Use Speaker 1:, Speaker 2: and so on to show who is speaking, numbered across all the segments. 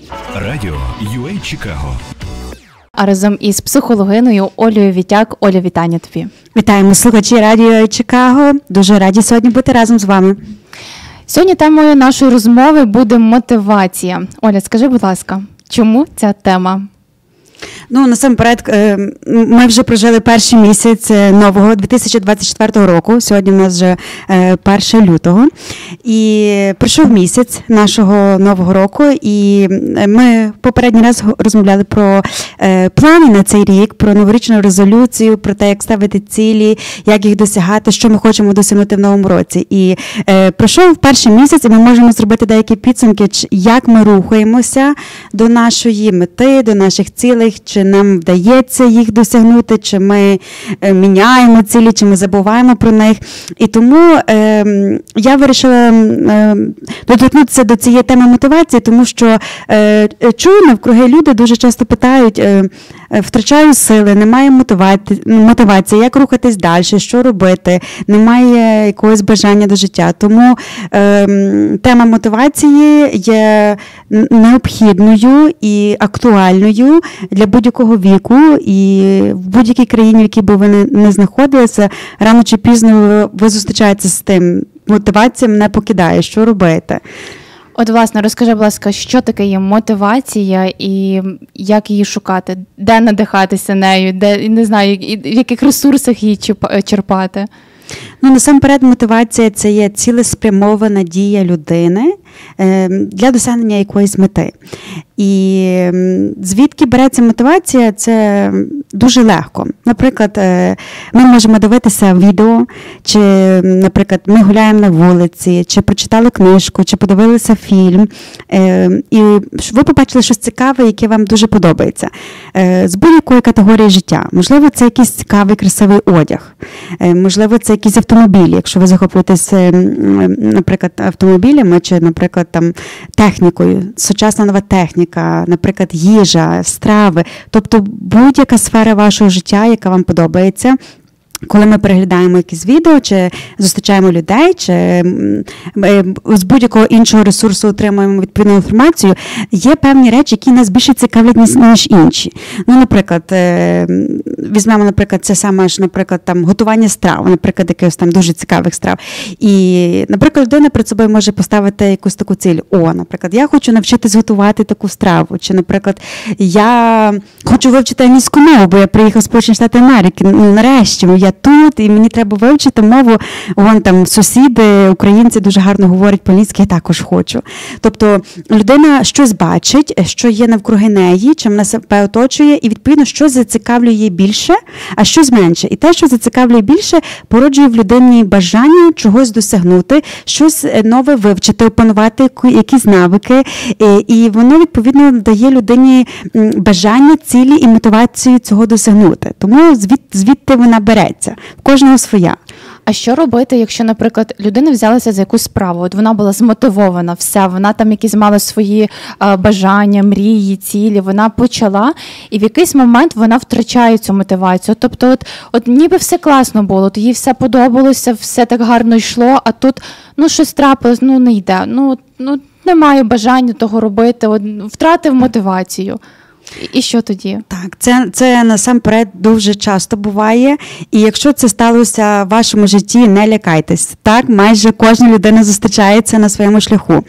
Speaker 1: Радіо UA Чикаго.
Speaker 2: А разом із психологиною Олею Вітяк. Оля, вітання тобі.
Speaker 3: Вітаємо слухачі Радіо Чикаго. Дуже раді сьогодні бути разом з вами.
Speaker 2: Сьогодні темою нашої розмови буде мотивація. Оля, скажи, будь ласка, чому ця тема?
Speaker 3: Насамперед, ми вже прожили перший місяць нового 2024 року. Сьогодні в нас вже 1 лютого. І пройшов місяць нашого нового року, і ми попередній раз розмовляли про плани на цей рік, про новорічну резолюцію, про те, як ставити цілі, як їх досягати, що ми хочемо досягнути в новому році. І пройшов перший місяць, і ми можемо зробити деякі підсумки, як ми рухаємося до нашої мети, до наших цілей, чи нам вдається їх досягнути, чи ми міняємо цілі, чи ми забуваємо про них. І тому я вирішила доторкнутися до цієї теми мотивації, тому що чую навкруги люди дуже часто питають, втрачаю сили, немає мотивації, як рухатись далі, що робити, немає якогось бажання до життя. Тому тема мотивації є необхідною і актуальною для будь-якого віку, і в будь-якій країні, в якій би ви не знаходилися, рано чи пізно ви зустрічаєтеся з тим. Мотивація мене покидає, що робити?
Speaker 2: От, власне, розкажи, будь ласка, що таке є мотивація і як її шукати? Де надихатися нею? Де, не знаю, в яких ресурсах її черпати?
Speaker 3: Насамперед, мотивація – це є цілеспрямована дія людини для досягнення якоїсь мети. І звідки береться мотивація, це дуже легко. Наприклад, ми можемо дивитися відео, чи, наприклад, ми гуляємо на вулиці, чи прочитали книжку, чи подивилися фільм, і ви побачили щось цікаве, яке вам дуже подобається. З будь-якої категорії життя. Можливо, це якийсь цікавий, красивий одяг. Можливо, це якісь автомобілі, якщо ви захоплюєтесь, наприклад, автомобілями, чи, наприклад, там, технікою, сучасна нова техніка, наприклад, їжа, страви, тобто будь-яка сфера вашого життя, яка вам подобається. Коли ми переглядаємо якісь відео, чи зустрічаємо людей, чи з будь-якого іншого ресурсу отримуємо відповідну інформацію, є певні речі, які нас більше цікавлять, ніж інші. Наприклад, візьмемо, наприклад, це саме ж, наприклад, там, готування страв, наприклад, якихось там дуже цікавих страв. І, наприклад, людина перед собою може поставити якусь таку ціль. Наприклад, я хочу навчитись готувати таку страву, чи, наприклад, я хочу вивчити англійську мову, бо я приїхав з Сполучених Штатів Америки, нарешті, я тут, і мені треба вивчити мову. Вон там сусіди, українці дуже гарно говорять по-англійськи, я також хочу. Тобто людина щось бачить, що є навкруги неї, чим вона себе оточує, і відповідно щось зацікавлює її більше, а щось менше. І те, що зацікавлює більше, породжує в людині бажання чогось досягнути, щось нове вивчити, опанувати якісь навики, і воно відповідно дає людині бажання, цілі і мотивацію цього досягнути. Тому звідти вона береться. В кожного своя.
Speaker 2: А що робити, якщо, наприклад, людина взялася за якусь справу, от вона була змотивована, вся, вона там якісь мала свої бажання, мрії, цілі, вона почала, і в якийсь момент вона втрачає цю мотивацію. Тобто, от ніби все класно було, от їй все подобалося, все так гарно йшло, а тут, щось трапилось, не йде, немає бажання того робити, втратив мотивацію. І що тоді?
Speaker 3: Так, це насамперед дуже часто буває. І якщо це сталося в вашому житті, не лякайтесь. Так, майже кожна людина зустрічається на своєму шляху.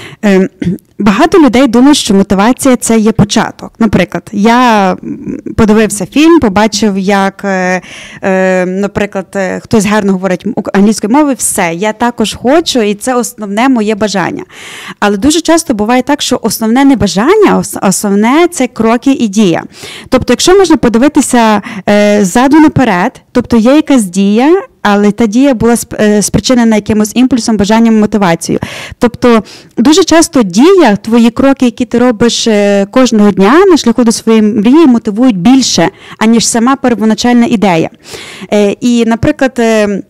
Speaker 3: Багато людей думають, що мотивація – це є початок. Наприклад, я подивився фільм, побачив, як, наприклад, хтось гарно говорить англійською мовою, все, я також хочу, і це основне моє бажання. Але дуже часто буває так, що основне не бажання, основне – це кроки і дія. Тобто, якщо можна подивитися ззаду наперед, тобто є якась дія, але та дія була спричинена якимось імпульсом, бажанням, мотивацією. Тобто, дуже часто дія, твої кроки, які ти робиш кожного дня на шляху до своєї мрії, мотивують більше, аніж сама первоначальна ідея. І, наприклад,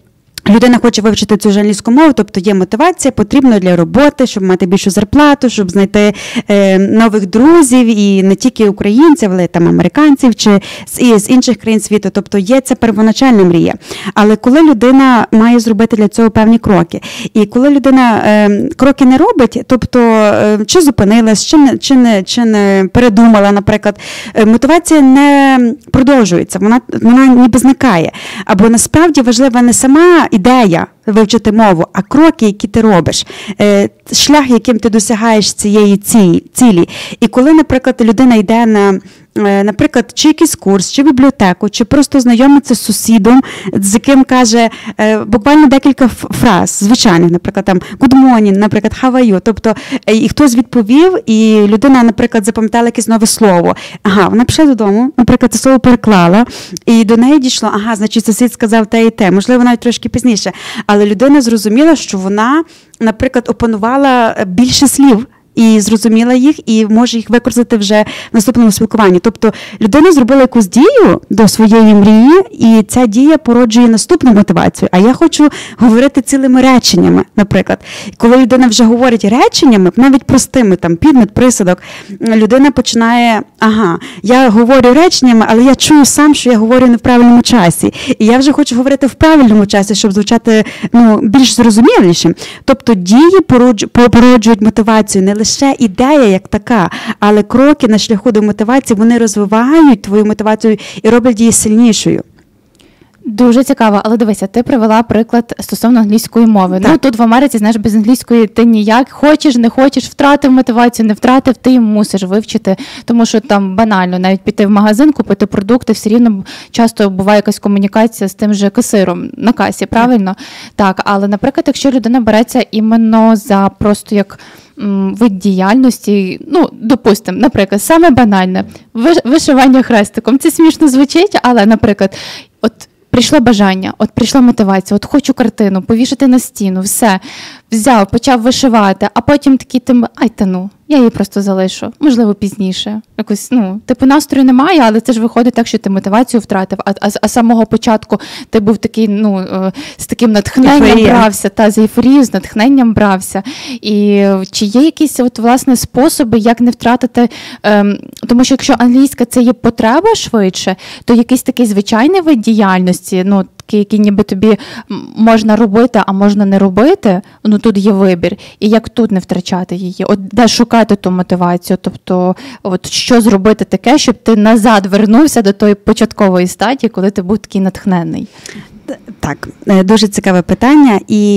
Speaker 3: людина хоче вивчити цю ж англійську мову, тобто є мотивація, потрібно для роботи, щоб мати більшу зарплату, щоб знайти нових друзів, і не тільки українців, але там американців чи з інших країн світу. Тобто є ця первоначальна мрія. Але коли людина має зробити для цього певні кроки, і коли людина кроки не робить, тобто чи зупинилась, чи не передумала, наприклад, мотивація не продовжується, вона ніби зникає. Або насправді важлива не сама ідея вивчити мову, а кроки, які ти робиш, шлях, яким ти досягаєш цієї цілі. І коли, наприклад, людина йде на, наприклад, чи якийсь курс, чи бібліотеку, чи просто знайомиться з сусідом, з яким каже буквально декілька фраз, звичайних, наприклад, там good morning, наприклад, how are you, тобто і хтось відповів, і людина, наприклад, запам'ятала якесь нове слово. Ага, вона пішла додому, наприклад, це слово переклала, і до неї дійшло, ага, значить, сусід сказав те і те, можливо, навіть трошки пізніше, але людина зрозуміла, що вона, наприклад, опанувала більше слів, і зрозуміла їх, і може їх використати вже в наступному спілкуванні. Тобто людина зробила якусь дію до своєї мрії, і ця дія породжує наступну мотивацію. А я хочу говорити цілими реченнями, наприклад. Коли людина вже говорить реченнями, навіть простими, там, підмет, присудок, людина починає, ага, я говорю реченнями, але я чую сам, що я говорю не в правильному часі. І я вже хочу говорити в правильному часі, щоб звучати більш зрозумілішим. Тобто дії породжують мотивацію, не лише ідея як така, але кроки на шляху до мотивації, вони розвивають твою мотивацію і роблять її сильнішою.
Speaker 2: Дуже цікаво, але дивися, ти привела приклад стосовно англійської мови. Так. Ну, тут в Америці, знаєш, без англійської ти ніяк, хочеш, не хочеш, втратив мотивацію, не втратив, ти мусиш вивчити, тому що там банально, навіть піти в магазин, купити продукти, все рівно часто буває якась комунікація з тим же касиром на касі, правильно? Так, але, наприклад, якщо людина береться іменно за просто як вид діяльності, ну, допустимо, наприклад, саме банальне, вишивання хрестиком. Це смішно звучить, але, наприклад, от прийшло бажання, от прийшла мотивація, от хочу картину, повішати на стіну, все, взяв, почав вишивати, а потім такий, я її просто залишу, можливо, пізніше. Якось, типу, настрою немає, але це ж виходить так, що ти мотивацію втратив, а з самого початку ти був такий, з таким натхненням брався, з ейфорією, з натхненням брався. І чи є якісь, власне, способи, як не втратити, тому що якщо англійська це є потреба швидше, то якийсь такий звичайний вид діяльності, який ніби тобі можна робити, а можна не робити, тут є вибір. І як тут не втрачати її? От де шукати ту мотивацію? Тобто, от що зробити таке, щоб ти назад вернувся до тої початкової стадії, коли ти був такий натхненний?
Speaker 3: Так, дуже цікаве питання. І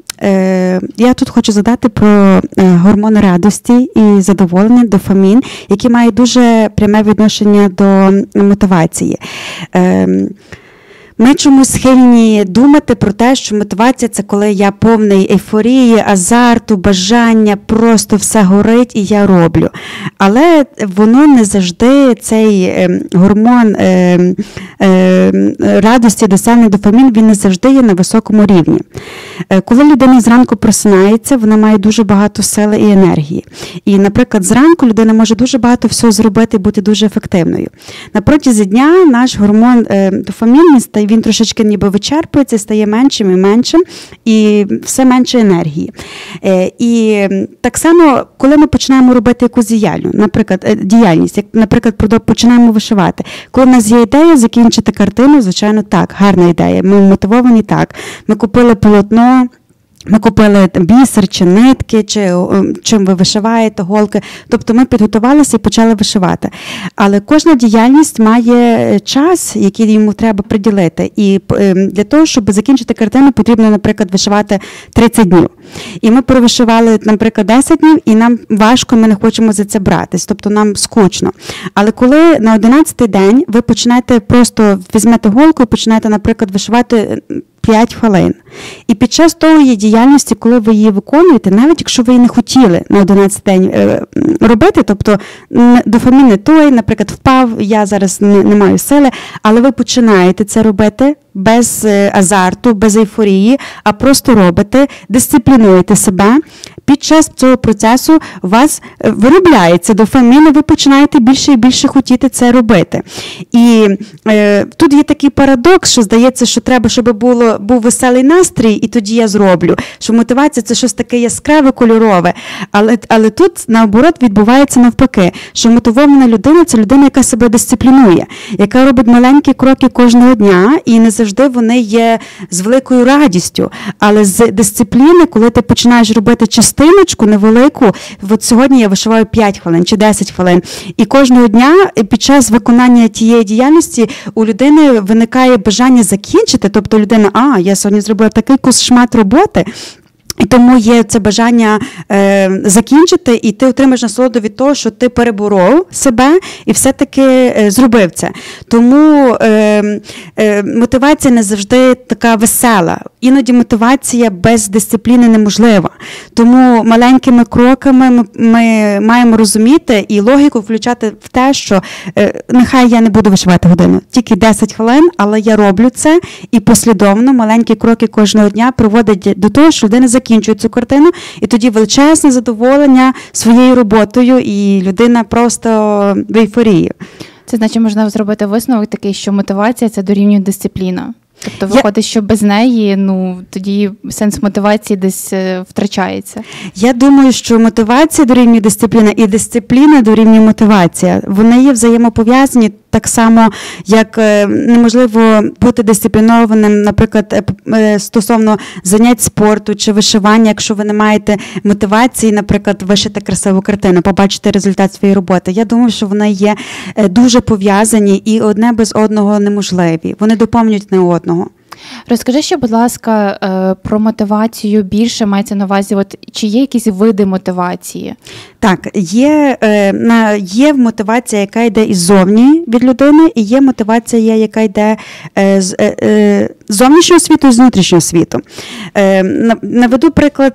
Speaker 3: я тут хочу задати про гормони радості і задоволення, дофамін, які мають дуже пряме відношення до мотивації. Ми чомусь схильні думати про те, що мотивація – це коли я повний ейфорії, азарту, бажання, просто все горить і я роблю. Але воно не завжди, цей гормон радості, досягнення дофамін, він не завжди є на високому рівні. Коли людина зранку просинається, вона має дуже багато сили і енергії. І, наприклад, зранку людина може дуже багато всього зробити і бути дуже ефективною. На протязі дня наш гормон дофамін, він трошечки ніби вичерпується, стає меншим і меншим, і все менше енергії. І так само, коли ми починаємо робити якусь діяльність, як, наприклад, починаємо вишивати. Коли в нас є ідея закінчити картину, звичайно, так, гарна ідея. Ми мотивовані так. Ми купили полотно, ми купили бісер чи нитки, чи чим ви вишиваєте, голки. Тобто ми підготувалися і почали вишивати. Але кожна діяльність має час, який йому треба приділити. І для того, щоб закінчити картину, потрібно, наприклад, вишивати 30 днів. І ми провишивали, наприклад, 10 днів, і нам важко, ми не хочемо за це братись. Тобто нам скучно. Але коли на 11-й день ви починаєте просто, візьмете голку і починаєте, наприклад, вишивати 5 хвилин. І під час тої діяльності, коли ви її виконуєте, навіть якщо ви її не хотіли на 11 день робити, тобто дофамін не той, наприклад, впав, я зараз не маю сили, але ви починаєте це робити, без азарту, без ейфорії, а просто робите, дисциплінуєте себе. Під час цього процесу у вас виробляється дофамін, і ви починаєте більше і більше хотіти це робити. І тут є такий парадокс, що здається, що треба, щоб був веселий настрій, і тоді я зроблю. Що мотивація – це щось таке яскраве, кольорове. Але тут, наоборот, відбувається навпаки, що мотивована людина – це людина, яка себе дисциплінує, яка робить маленькі кроки кожного дня, і не завжди вони є з великою радістю. Але з дисципліни, коли ти починаєш робити частиночку невелику, от сьогодні я вишиваю 5 хвилин чи 10 хвилин, і кожного дня під час виконання тієї діяльності у людини виникає бажання закінчити, тобто людина, я сьогодні зробила такий шмат роботи, і тому є це бажання закінчити, і ти отримаєш насолоду від того, що ти переборов себе і все-таки зробив це. Тому мотивація не завжди така весела. Іноді мотивація без дисципліни неможлива. Тому маленькими кроками ми маємо розуміти і логіку включати в те, що нехай я не буду вишивати годину, тільки 10 хвилин, але я роблю це, і послідовно маленькі кроки кожного дня приводять до того, що людина закінчує цю картину, і тоді величезне задоволення своєю роботою, і людина просто в ейфорії.
Speaker 2: Це значить, можна зробити висновок такий, що мотивація – це дорівнює дисципліна. Тобто виходить, що без неї, тоді сенс мотивації десь втрачається.
Speaker 3: Я думаю, що мотивація дорівнює дисципліна і дисципліна дорівнює мотивація. Вони є взаємопов'язані так само, як неможливо бути дисциплінованим, наприклад, стосовно занять спорту чи вишивання, якщо ви не маєте мотивації, наприклад, вишити красиву картину, побачити результат своєї роботи. Я думаю, що вони є дуже пов'язані і одне без одного неможливі. Вони доповнюють не одного.
Speaker 2: Розкажи ще, будь ласка, про мотивацію більше, мається на увазі, чи є якісь види мотивації?
Speaker 3: Так, є мотивація, яка йде іззовні від людини, і є мотивація, яка йде з зовнішнього світу і з внутрішнього світу. Наведу приклад,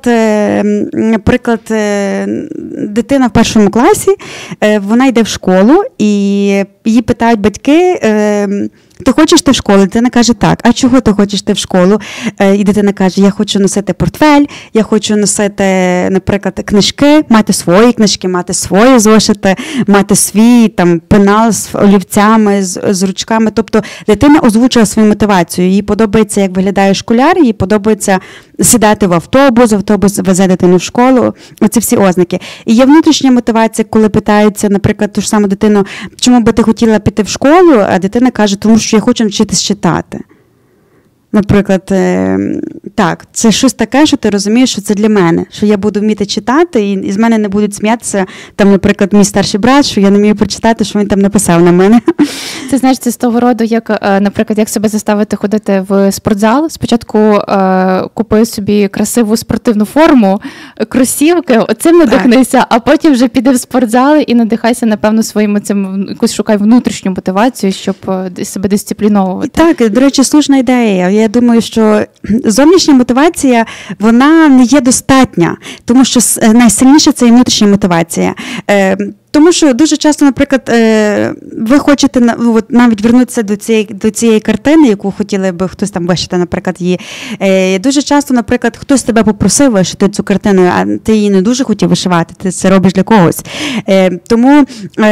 Speaker 3: дитина в 1 класі, вона йде в школу, і її питають батьки, ти хочеш йти в школу? Дитина каже, так. А чого ти хочеш йти в школу? І дитина каже, я хочу носити портфель, я хочу носити, наприклад, книжки, мати свої книжки, мати свої зошити, мати свій пенал з олівцями, з ручками. Тобто дитина озвучила свою мотивацію. Їй подобається, як виглядає школяр, їй подобається сідати в автобус везе дитину в школу. Оці всі ознаки. І є внутрішня мотивація, коли питаються, наприклад, ту ж саму дитину, чому би ти хотіла піти в школу, а дитина каже, тому що я хочу навчитись читати. Наприклад, так, це щось таке, що ти розумієш, що це для мене, що я буду вміти читати, і з мене не будуть сміятися, наприклад, мій старший брат, що я не вмію прочитати, що він там написав на мене.
Speaker 2: Це, знаєш, це з того роду, як, наприклад, як себе заставити ходити в спортзал. Спочатку купи собі красиву спортивну форму, кросівки, оцим надихнися, а потім вже піди в спортзал і надихайся, напевно, своїм цим, якусь шукай внутрішню мотивацію, щоб себе дисципліновувати.
Speaker 3: Так, до речі, слушна ідея. Я думаю, що зовнішня мотивація, вона не є достатня, тому що найсильніша – це і внутрішня мотивація. Тому що дуже часто, наприклад, ви хочете навіть вернутися до цієї картини, яку хотіли би хтось там вишити, наприклад, її. Дуже часто, наприклад, хтось тебе попросив вишити цю картину, а ти її не дуже хотів вишивати, ти це робиш для когось. Тому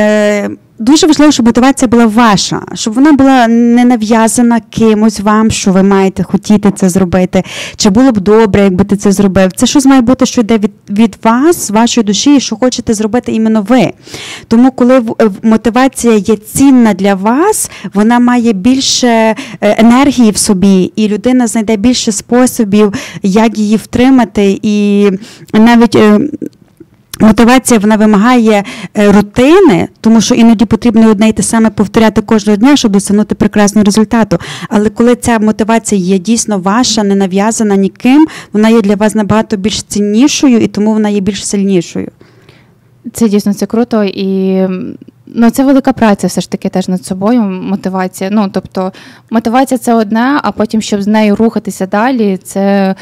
Speaker 3: дуже важливо, щоб мотивація була ваша, щоб вона була не нав'язана кимось вам, що ви маєте хотіти це зробити, чи було б добре, якби ти це зробив. Це щось має бути, що йде від вас, з вашої душі, і що хочете зробити іменно ви. Тому, коли мотивація є цінна для вас, вона має більше енергії в собі, і людина знайде більше способів, як її втримати, і навіть мотивація, вона вимагає рутини, тому що іноді потрібно одне й те саме повторяти кожного дня, щоб досягнути прекрасного результату. Але коли ця мотивація є дійсно ваша, не нав'язана ніким, вона є для вас набагато більш ціннішою, і тому вона є більш сильнішою.
Speaker 2: Це дійсно, це круто, і це велика праця все ж таки теж над собою, мотивація. Тобто мотивація – це одне, а потім, щоб з нею рухатися далі, це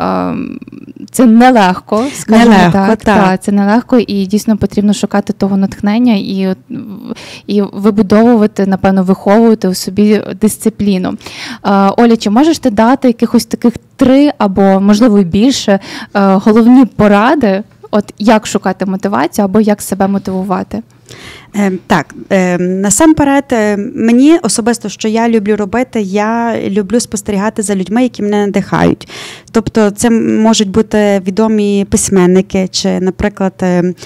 Speaker 2: нелегко, скажімо так. Це нелегко, і дійсно потрібно шукати того натхнення і вибудовувати, напевно, виховувати у собі дисципліну. Оля, чи можеш ти дати якихось таких 3 або, можливо, і більше головні поради, як шукати мотивацію або як себе мотивувати?
Speaker 3: Так, насамперед, мені особисто, що я люблю робити, я люблю спостерігати за людьми, які мене надихають. Тобто це можуть бути відомі письменники, чи, наприклад,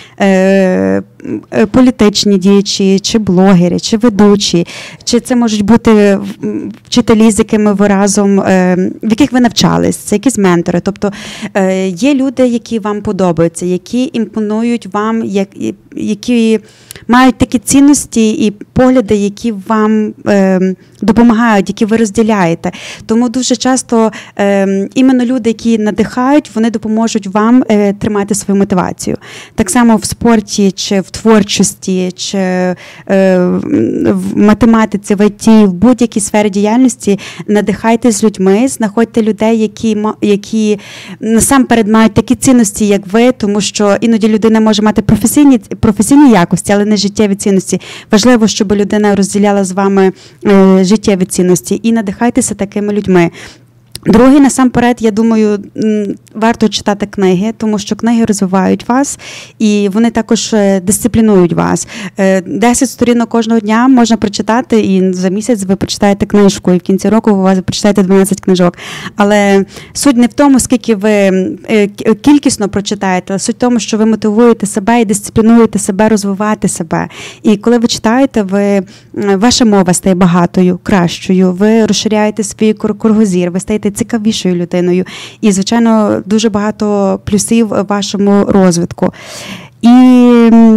Speaker 3: політичні діячі, чи блогери, чи ведучі, чи це можуть бути вчителі, з якими ви разом, в яких ви навчались, це якісь ментори. Тобто є люди, які вам подобаються, які імпонують вам, які мають такі цінності і погляди, які вам допомагають, які ви розділяєте. Тому дуже часто іменно люди, які надихають, вони допоможуть вам тримати свою мотивацію. Так само в спорті, чи в творчості, чи в математиці, в ІТ, в будь-якій сфері діяльності надихайтесь людьми, знаходьте людей, які насамперед мають такі цінності, як ви, тому що іноді людина може мати професійні якості, але не життєві цінності. Важливо, щоб людина розділяла з вами життєві цінності, і надихайтеся такими людьми. Друге, насамперед, я думаю, варто читати книги, тому що книги розвивають вас, і вони також дисциплінують вас. 10 сторінок кожного дня можна прочитати, і за місяць ви прочитаєте книжку, і в кінці року ви прочитаєте 12 книжок. Але суть не в тому, скільки ви кількісно прочитаєте, а суть в тому, що ви мотивуєте себе і дисциплінуєте себе, розвивати себе. І коли ви читаєте, ваша мова стає багатою, кращою, ви розширяєте свій кругозір, ви стаєте цікавішою людиною. І, звичайно, дуже багато плюсів в вашому розвитку. І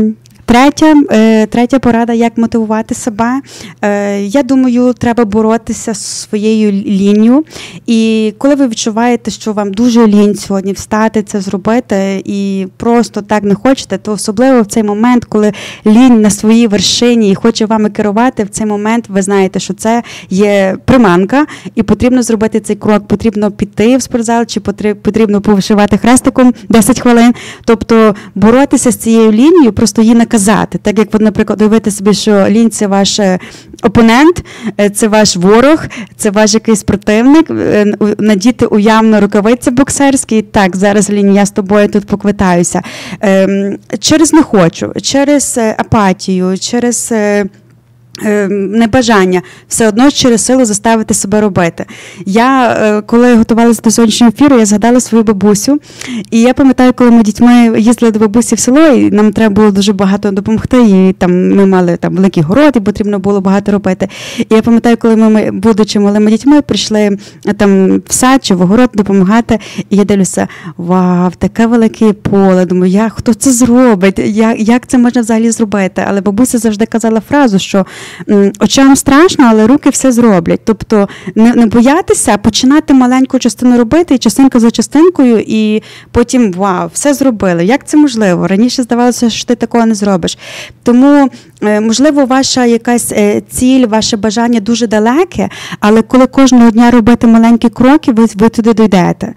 Speaker 3: третя порада, як мотивувати себе. Я думаю, треба боротися з своєю лінню. І коли ви відчуваєте, що вам дуже лінь сьогодні встати, це зробити, і просто так не хочете, то особливо в цей момент, коли лінь на своїй вершині і хоче вами керувати, в цей момент ви знаєте, що це є приманка, і потрібно зробити цей крок, потрібно піти в спортзал, чи потрібно повишивати хрестиком 10 хвилин. Тобто боротися з цією лінією, просто її наказати. Так як, наприклад, уявити собі, що лінь – це ваш опонент, це ваш ворог, це ваш якийсь противник, надіти уявно рукавиці боксерські, так, зараз, лінь, я з тобою тут поквитаюся. Через не хочу, через апатію, через небажання, все одно через силу заставити себе робити. Я, коли готувалася до сьогоднішнього ефіру, я згадала свою бабусю, і я пам'ятаю, коли ми дітьми їздили до бабусі в село, і нам треба було дуже багато допомогти, і ми мали великий город, і потрібно було багато робити. І я пам'ятаю, коли ми, будучи малими дітьми, прийшли в сад чи в огород допомагати, і я дивлюся, вау, таке велике поле, думаю, хто це зробить, як це можна взагалі зробити? Але бабуся завжди казала фразу, що очам страшно, але руки все зроблять. Тобто не боятися, а починати маленьку частину робити, і частинка за частинкою, і потім, вау, все зробили. Як це можливо? Раніше здавалося, що ти такого не зробиш. Тому, можливо, ваша якась ціль, ваше бажання дуже далеке, але коли кожного дня робити маленькі кроки, ви туди дійдете.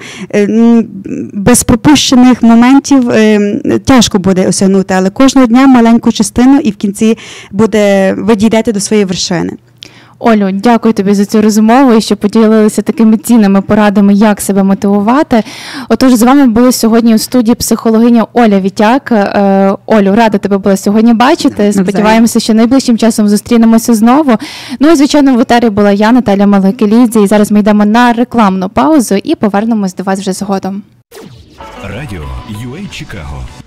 Speaker 3: Без пропущених моментів тяжко буде осягнути, але кожного дня маленьку частину, і в кінці ви дійдете до своєї вершини.
Speaker 2: Олю, дякую тобі за цю розмову і що поділилися такими цінними порадами, як себе мотивувати. Отож, з вами була сьогодні у студії психологиня Оля Вітяк. Олю, рада тебе була сьогодні бачити. Сподіваємося, що найближчим часом зустрінемося знову. Ну і, звичайно, в етері була я, Наталя Малакелідзе. І зараз ми йдемо на рекламну паузу і повернемось до вас вже згодом.
Speaker 1: Радіо UA Чикаго